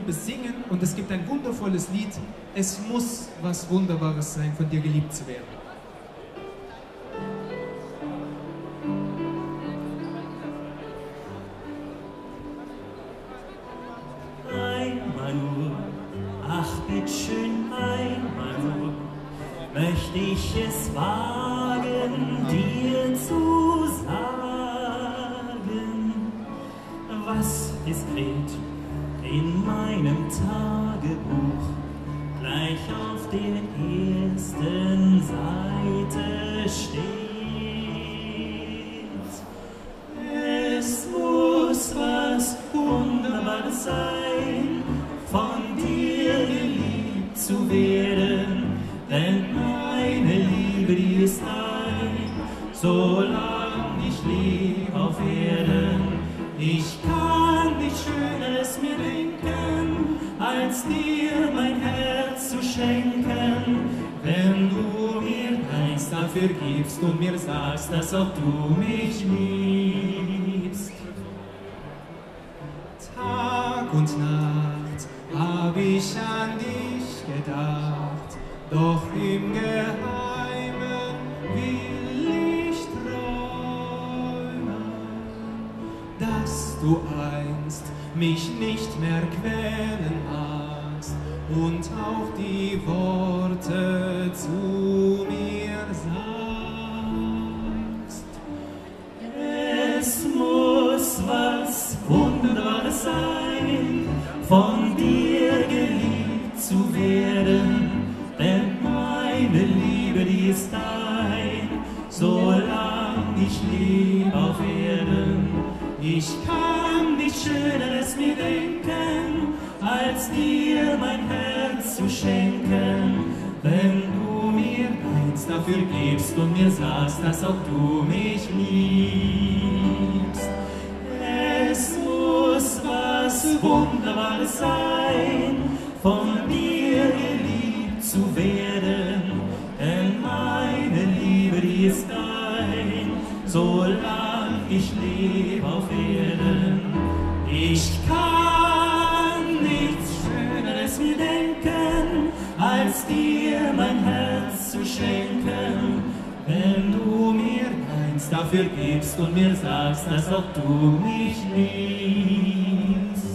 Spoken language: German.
besingen und es gibt ein wundervolles Lied. Es muss was Wunderbares sein, von dir geliebt zu werden. Einmal nur, ach bitteschön, einmal nur, möchte ich es wagen, dir zu sagen, was diskret in meinem Tagebuch gleich auf der ersten Seite steht. Es muss was Wunderbares sein, von dir geliebt zu werden, denn meine Liebe, die ist dein, solange ich lebe auf Erden. Ich kann nichts Schöneres mir denken, als dir mein Herz zu schenken, wenn du mir eins dafür gibst und mir sagst, dass auch du mich liebst. Tag und Nacht hab ich an dich gedacht, doch im Geheimen will ich träumen, dass du einst mich nicht mehr quälen magst und auch die Worte zu mir sagst. Es muss was Wunderbares sein, von dir geliebt zu werden, denn meine Liebe, die ist dein, solange ich lebe auf Erden. Ich kann nichts Schöneres mir denken, als dir mein Herz zu schenken, wenn du mir eins dafür gibst und mir sagst, dass auch du mich liebst. Es muss was Wunderbares sein, von dir geliebt zu werden, denn meine Liebe, die ist dein, solange ich lebe auf Erden. Ich kann nichts Schöneres mir denken, als dir mein Herz zu schenken, wenn du mir eins dafür gibst und mir sagst, dass auch du mich liebst.